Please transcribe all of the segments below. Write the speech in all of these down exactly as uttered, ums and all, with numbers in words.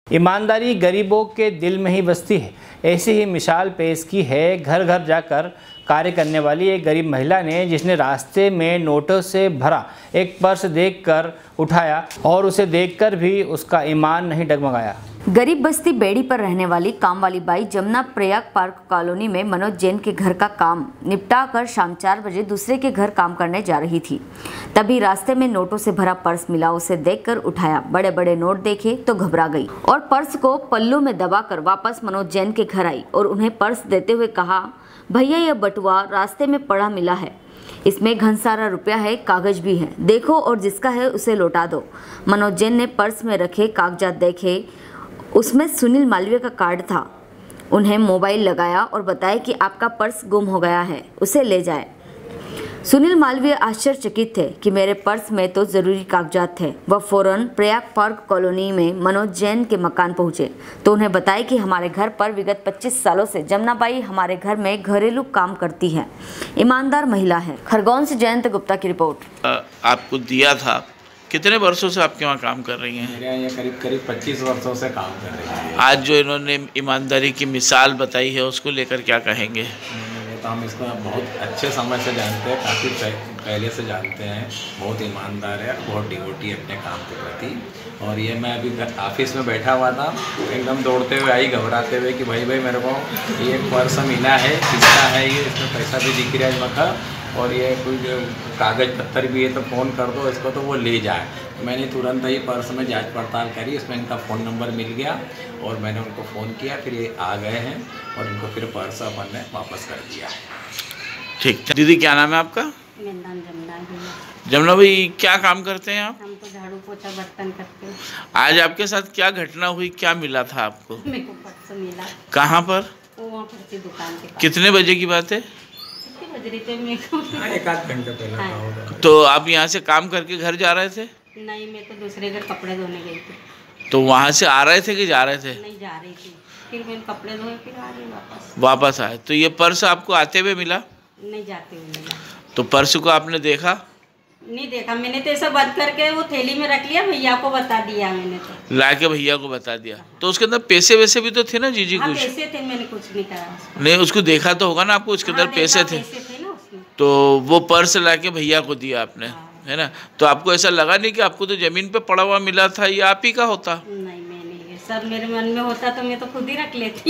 ईमानदारी गरीबों के दिल में ही बसती है। ऐसी ही मिसाल पेश की है घर घर जाकर कार्य करने वाली एक गरीब महिला ने, जिसने रास्ते में नोटों से भरा एक पर्स देखकर उठाया और उसे देखकर भी उसका ईमान नहीं डगमगाया। गरीब बस्ती बेड़ी पर रहने वाली काम वाली बाई जमुना प्रयाग पार्क कॉलोनी में मनोज जैन के घर का काम निपटा कर शाम चार बजे दूसरे के घर काम करने जा रही थी। तभी रास्ते में नोटों से भरा पर्स मिला। उसे देखकर उठाया, बड़े बड़े नोट देखे तो घबरा गई और पर्स को पल्लू में दबाकर वापस मनोज जैन के घर आई और उन्हें पर्स देते हुए कहा, भैया यह बटुआ रास्ते में पड़ा मिला है, इसमें घन सारा रुपया है, कागज भी है, देखो और जिसका है उसे लौटा दो। मनोज जैन ने पर्स में रखे कागजात देखे, उसमें सुनील मालवीय का कार्ड था। उन्हें मोबाइल लगाया और बताया कि आपका पर्स गुम हो गया है, उसे ले जाए। सुनील मालवीय आश्चर्यचकित थे कि मेरे पर्स में तो ज़रूरी कागजात थे। वह फौरन प्रयाग पार्क कॉलोनी में मनोज जैन के मकान पहुंचे तो उन्हें बताया कि हमारे घर पर विगत पच्चीस सालों से जमुना बाई हमारे घर में घरेलू काम करती है, ईमानदार महिला है। खरगोन से जयंत गुप्ता की रिपोर्ट। आपको दिया था, कितने वर्षों से आपके वहाँ काम कर रही हैं? मेरे यहाँ करीब करीब पच्चीस वर्षों से काम कर रही हैं। आज जो इन्होंने ईमानदारी की मिसाल बताई है उसको लेकर क्या कहेंगे? तो हम इसको बहुत अच्छे समय से जानते हैं, काफ़ी पहले से जानते हैं। बहुत ईमानदार है, बहुत डिवोटी है अपने काम के प्रति। और ये मैं अभी ऑफिस में बैठा हुआ था, एकदम दौड़ते हुए आई घबराते हुए कि भाई भाई मेरे को ये पर्स मिला है, किसका है ये, इसमें पैसा भी दिख रहा है मका, और ये कोई कागज़ पत्थर भी है तो फ़ोन कर दो इसको तो वो ले जाए। मैंने तुरंत ही पर्स में जांच पड़ताल करी, इसमें इनका फ़ोन नंबर मिल गया और मैंने उनको फ़ोन किया, फिर ये आ गए हैं और इनको फिर पर्स अपन ने वापस कर दिया। ठीक। दीदी क्या नाम है आपका? मेरा नाम जमुना है। जमुना भाई क्या काम करते हैं आप? हम तो झाड़ू पोछा बर्तन करते हैं। आज आपके साथ क्या घटना हुई, क्या मिला था आपको? मेरे को पर्स मिला। कहाँ पर? वो वहाँ पर दुकान के पास। कितने बजे की बात है? एक आध घंटे पहले का होगा। तो आप यहाँ से काम करके घर जा रहे थे? नहीं, मैं तो दूसरे घर कपड़े धोने गई थी। तो वहाँ से आ रहे थे कि जा रहे थे? नहीं, जा रही थी, फिर मैंने कपड़े धोए फिर आ गई वापस। वापस आए तो ये पर्स आपको आते हुए मिला? नहीं, जाते हुए मिला। तो पर्स को आपने देखा? नहीं देखा, मैंने तो ऐसा बंद करके वो थैली में रख लिया, भैया को बता दिया मैंने तो। ला के भैया को बता दिया। तो उसके अंदर पैसे वैसे भी तो थे ना जीजी? हाँ, कुछ पैसे थे, मैंने कुछ नहीं करा। नहीं, उसको देखा तो होगा ना आपको, उसके अंदर हाँ, पैसे थे। पैसे थे ना उसमें। तो वो पर्स ला के भैया को दिया आपने, है ना? तो आपको ऐसा लगा नहीं कि आपको तो जमीन पे पड़ा हुआ मिला था, ये आप ही का होता? नहीं, मैं नहीं, सब मेरे मन में होता तो मैं तो खुद ही रख लेती।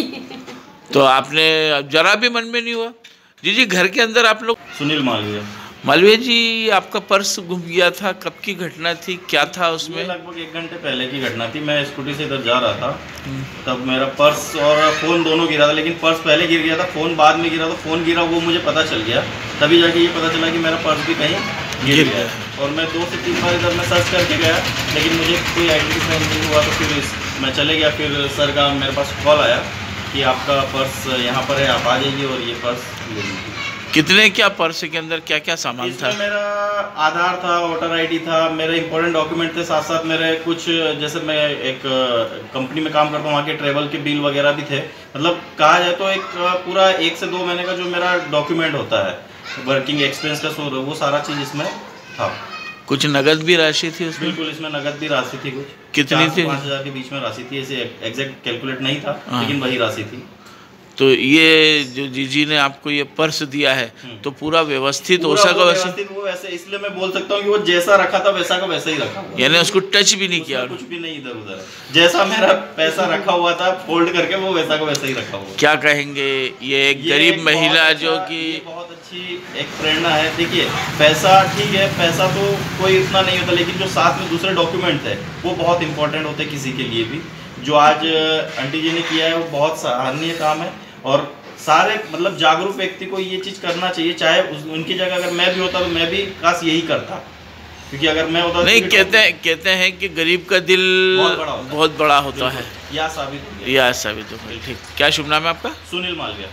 तो आपने जरा भी मन में नहीं हुआ? जी जी घर के अंदर आप लोग। सुनील मालवीय। मालवीय जी, आपका पर्स गुम गया था, कब की घटना थी, क्या था उसमें? लगभग एक घंटे पहले की घटना थी। मैं स्कूटी से इधर जा रहा था, तब मेरा पर्स और फ़ोन दोनों गिरा था, लेकिन पर्स पहले गिर गया था, फ़ोन बाद में गिरा था। फ़ोन गिरा वो मुझे पता चल गया, तभी जाके ये पता चला कि मेरा पर्स भी कहीं गिर गया है। और मैं दो से तीन बार इधर मैं सर्च करके गया, लेकिन मुझे कोई आइडेंटिफाई नहीं हुआ। तो फिर मैं चले गया, फिर सर का मेरे पास कॉल आया कि आपका पर्स यहाँ पर है, आप आ जाइए और ये पर्स ले लीजिए। कितने क्या पर्स के अंदर क्या क्या सामान था? मेरा आधार था, वोटर आईडी था, मेरे इंपॉर्टेंट डॉक्यूमेंट थे, साथ साथ मेरे कुछ, जैसे मैं एक कंपनी में काम करता हूँ, वहाँ के ट्रैवल के बिल वगैरह भी थे। मतलब कहा जाए तो एक पूरा एक से दो महीने का जो मेरा डॉक्यूमेंट होता है, वर्किंग एक्सपेंस का सो वो सारा चीज़ इसमें था। कुछ नगद भी राशि थी उसमें? बिल्कुल, इसमें नगद भी राशि थी। कुछ कितनी थी? पाँच हज़ार के बीच में राशि थी, ऐसे एग्जैक्ट कैलकुलेट नहीं था, लेकिन वही राशि थी। तो ये जो जीजी ने आपको ये पर्स दिया है तो पूरा व्यवस्थित वैसा का वैसा? वो वैसे, इसलिए मैं बोल सकता हूँ कि वो जैसा रखा था वैसा का वैसा ही रखा हुआ, यानी उसको टच भी नहीं किया? कुछ भी नहीं इधर उधर, जैसा मेरा पैसा रखा हुआ था फोल्ड करके वो वैसा का वैसा ही रखा हुआ। क्या कहेंगे, ये एक गरीब महिला जो कि बहुत अच्छी एक प्रेरणा है। देखिए, पैसा ठीक है, पैसा तो कोई इतना नहीं होता, लेकिन जो साथ में दूसरे डॉक्यूमेंट है वो बहुत इंपॉर्टेंट होते हैं किसी के लिए भी। जो आज आंटी जी ने किया है वो बहुत सराहनीय काम है और सारे मतलब जागरूक व्यक्ति को ये चीज़ करना चाहिए। चाहे उस, उनकी जगह अगर मैं भी होता तो मैं भी काश यही करता, क्योंकि अगर मैं होता नहीं, कहते हैं कहते हैं कि गरीब का दिल बहुत बड़ा होता, बहुत बड़ा होता है। यह साबित यह साबित हो गया। ठीक, क्या शुभ नाम है आपका? सुनील मालवीय।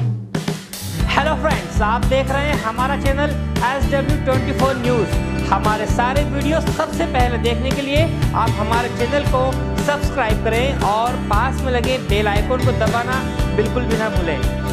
हेलो फ्रेंड्स, आप देख रहे हैं हमारा channel S W twenty four news. हमारे सारे वीडियो सबसे पहले देखने के लिए आप हमारे चैनल को सब्सक्राइब करें और पास में लगे बेल आइकन को दबाना बिल्कुल भी ना भूलें।